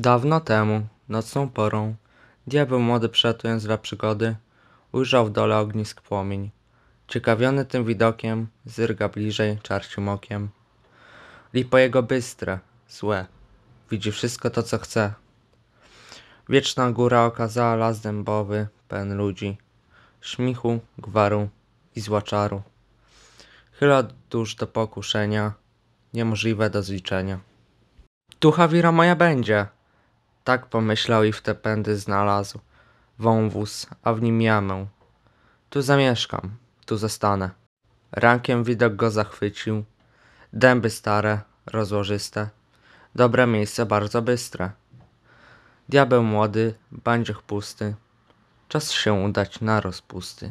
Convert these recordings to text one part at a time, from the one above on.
Dawno temu, nocną porą, diabeł młody przylatując dla przygody, ujrzał w dole ognisk płomień. Ciekawiony tym widokiem, zyrga bliżej czarciem okiem. Lipo jego bystre, złe, widzi wszystko to, co chce. Wieczna góra okazała las dębowy, pełen ludzi, śmichu, gwaru i zła czaru. Chyla dusz do pokuszenia, niemożliwe do zliczenia. Tu Hawira moja będzie! Tak pomyślał i w te pędy znalazł wąwóz, a w nim jamę. Tu zamieszkam, tu zostanę. Rankiem widok go zachwycił. Dęby stare, rozłożyste, dobre miejsce bardzo bystre. Diabeł młody, bandzioch pusty, czas się udać na rozpusty.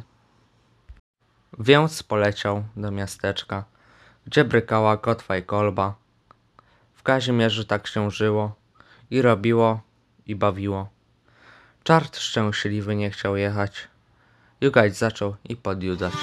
Więc poleciał do miasteczka, gdzie brykała kotwa i kolba. W Kazimierzu tak się żyło i robiło i bawiło. Czart szczęśliwy nie chciał jechać, jugać zaczął i podjudzać.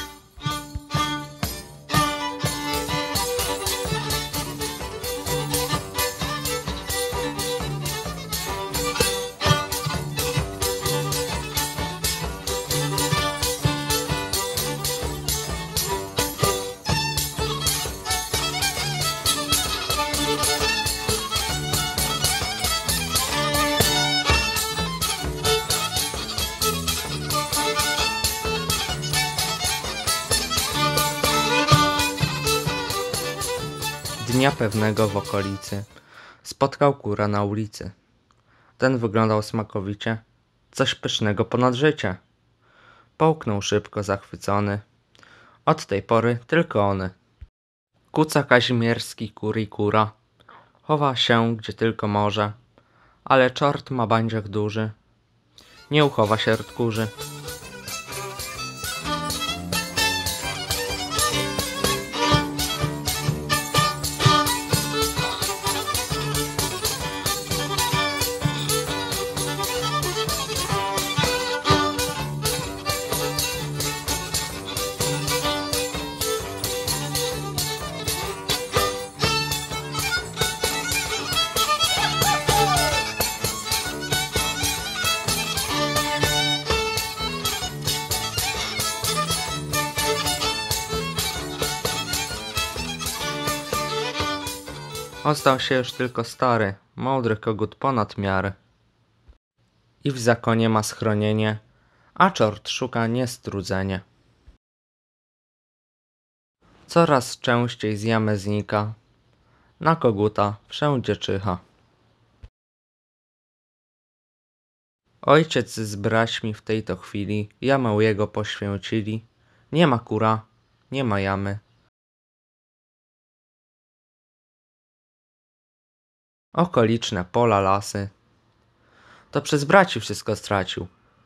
Dnia pewnego w okolicy spotkał kura na ulicy. Ten wyglądał smakowicie, coś pysznego ponad życie. Połknął szybko zachwycony, od tej pory tylko one. Kuca kazimierski kur i kura, chowa się gdzie tylko może, ale czort ma bandziach duży, nie uchowa się od kurzy. Ostał się już tylko stary, mądry kogut ponad miarę. I w zakonie ma schronienie, a czort szuka niestrudzenie. Coraz częściej z jamy znika, na koguta wszędzie czyha. Ojciec z braćmi w tej to chwili jamę jego poświęcili. Nie ma kura, nie ma jamy. Okoliczne pola, lasy. To przez braci wszystko stracił.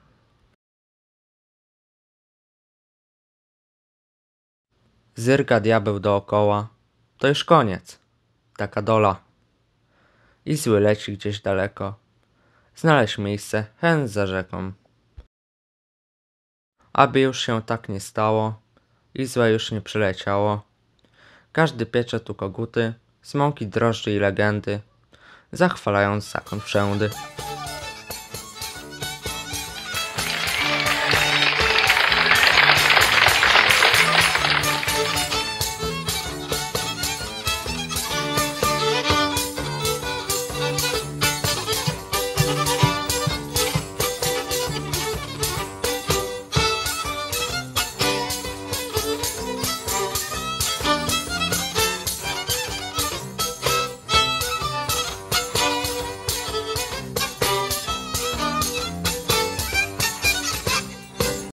Zyrga diabeł dookoła. To już koniec. Taka dola. I zły leci gdzieś daleko. Znaleźć miejsce hen za rzeką. Aby już się tak nie stało i złe już nie przyleciało. Każdy piecze tu koguty z mąki, drożdży i legendy, zachwalając zakon wszędy.